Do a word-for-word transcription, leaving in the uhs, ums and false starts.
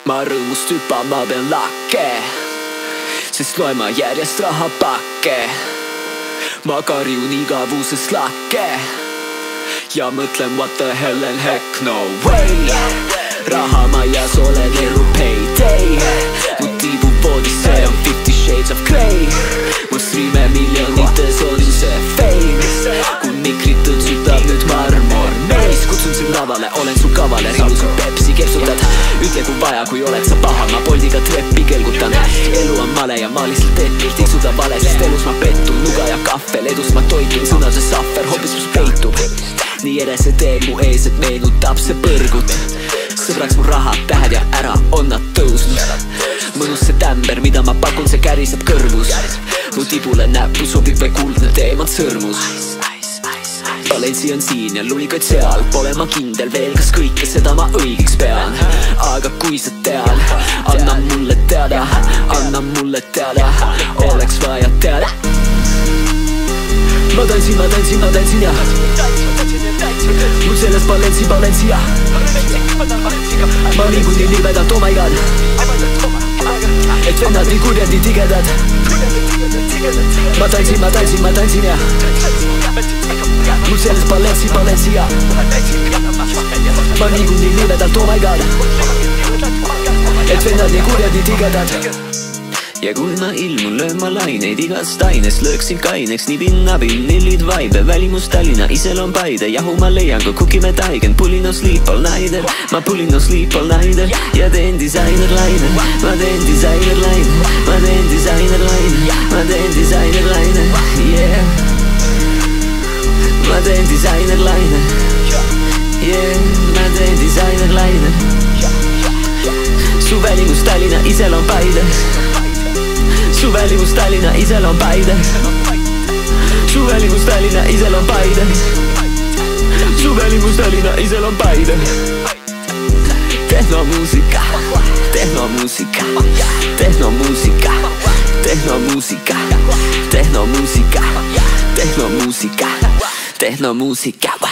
ma rõõmust hüppama pean lakke, sest loen ma järjest rahapakke. Ma karjun igavusest lakke ja mõtlen what the hell and heck no way. Raha maias olen elu payday, mu tibu voodis, see on fifty shades of grey. Mu striime miljonites on see feim, kui mikrit õõtsutab nüüd MARMORMAZE. Kutsun sind lavale, olen su kavaler, ilusu pepsi keepsutad. Ütle kui vaja, kui oled sa paha, ma poldiga treppi kelgutan. Elu on male ja ma lihtsalt teed tiksuda vale, sest elus ma pettun. Nuga ja kahvel, edust ma toitun, sõnades sahver hoopis kus peitub. Nii edasi teeb mu ees, et meenutab see põrgut. Sõbraks mu rahad, tähed ja ära on nad tõusnud. Mõnus see tämber, mida ma pakun, see käriseb kõrvus. Mu tibule näppu sobib või kuldne teemant sõrmus. Valensi on siin ja lunikaid seal, pole ma kindel veel, kas kõike seda ma õigeks pean. Aga kui sa tead, anna mulle teada, anna mulle teada, oleks vaja teada. Ma tantsin, ma tantsin, ma tantsin ja mul selles balensi, balensi ja ma liigun nii libedalt, oh my god, et vennad nii kurjad, nii tigedad. Ma tantsin, ma tantsin, ma tantsin ja mul selles balensi, balensi ja ma liigun nii libedalt, oh my god, et vennad nii kurjad, nii tigedad. Ja kui ma ilmun, löön ma laineid igast ainest, lööksin kaineks nii pinnapin, nillid vaibe, välimus Tallinna, iseloom Paide, jahu ma leian, kui kukime taigen, pulin no sleep all night, ma pulin no sleep all night ja teen disainerlaine, ma teen disainerlaine, ma teen disainerlaine, ma teen disainerlaine, yeah. Ma teen disainerlaine, yeah, ma teen disainerlaine. Su välimus Tallinna, iseloom Paide. Su välimus Tallinna, iseloom Paide. Su välimus Tallinna, iseloom Paide. Su välimus Tallinna, iseloom Paide. Tehnomuusika, tehnomuusika, tehnomuusika, tehnomuusika, tehnomuusika, tehnomuusika, tehnomuusika.